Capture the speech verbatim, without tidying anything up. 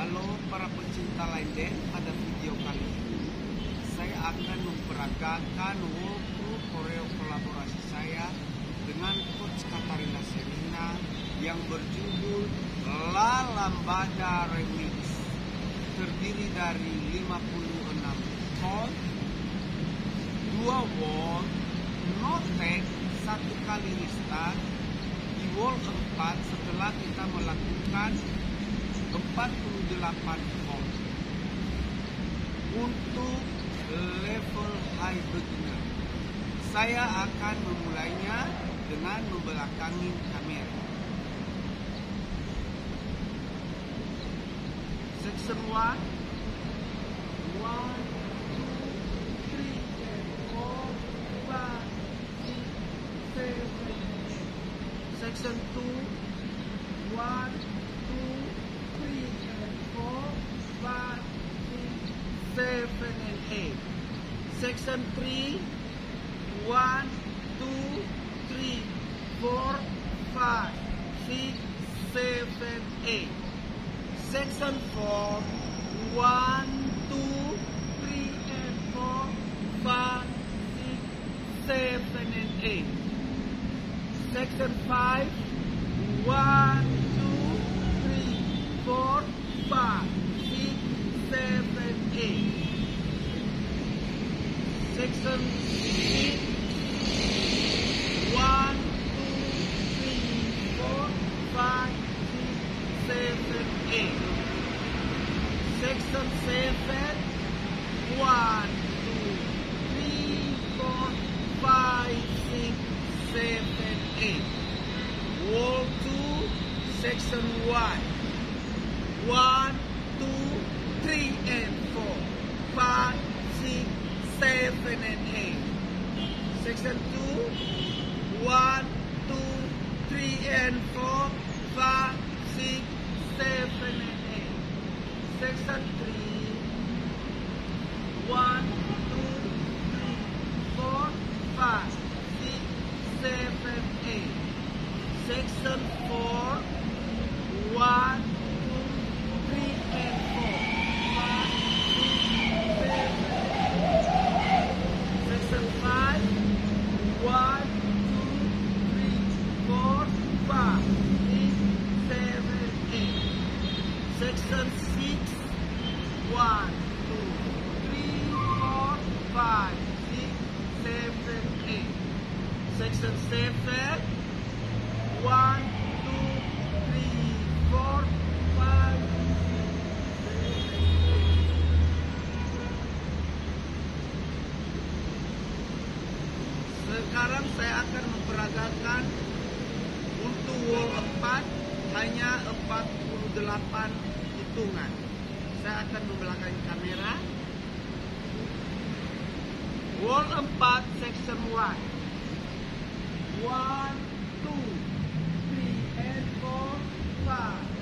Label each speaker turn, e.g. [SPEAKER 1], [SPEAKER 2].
[SPEAKER 1] Halo para pecinta line dance, pada video kali ini saya akan memperagakan walkthrough koreo kolaborasi saya dengan Coach Katarina Serina yang berjudul La Lambada Remix. Terdiri dari lima puluh enam chord, dua wall, note, satu kali restart di wall empat setelah kita melakukan empat puluh delapan chord. Untuk level high beginner, saya akan memulainya dengan membelakangi kamera. Section one, one, two, three, four, five, six, seven, eight. Section two, one, two, three, four, five, six, seven, and eight. Section three, one, two, three, four, five, six, seven, eight. Section four, one, two, three, and four, five, six, seven, and eight. Section five, one, two, three, four, five, six, seven, eight. Section six, one, two, three, four, five, six, seven, eight. Section seven, one, two, three, four, five, six, seven, eight. Wall two, section one, one, two, three, and four, five, six, seven, and eight. Section two, one, two, three, and four, five, six, seven, and eight. Section three, one, two, three, four, five, six, seven, eight. Section four, one, two, three, and four, five, six, seven, eight. Section five, one, two, three, four, five, six, seven, eight. Section six, one, two, three, four, five, six, seven, eight. Section seven, one, two, three, four, five, six, seven, eight. Sekarang saya akan memperagakan untuk wall empat hanya empat puluh delapan hitungan. Saya akan membelakangi kamera. Wall empat, section one, one, two, three, and four, five.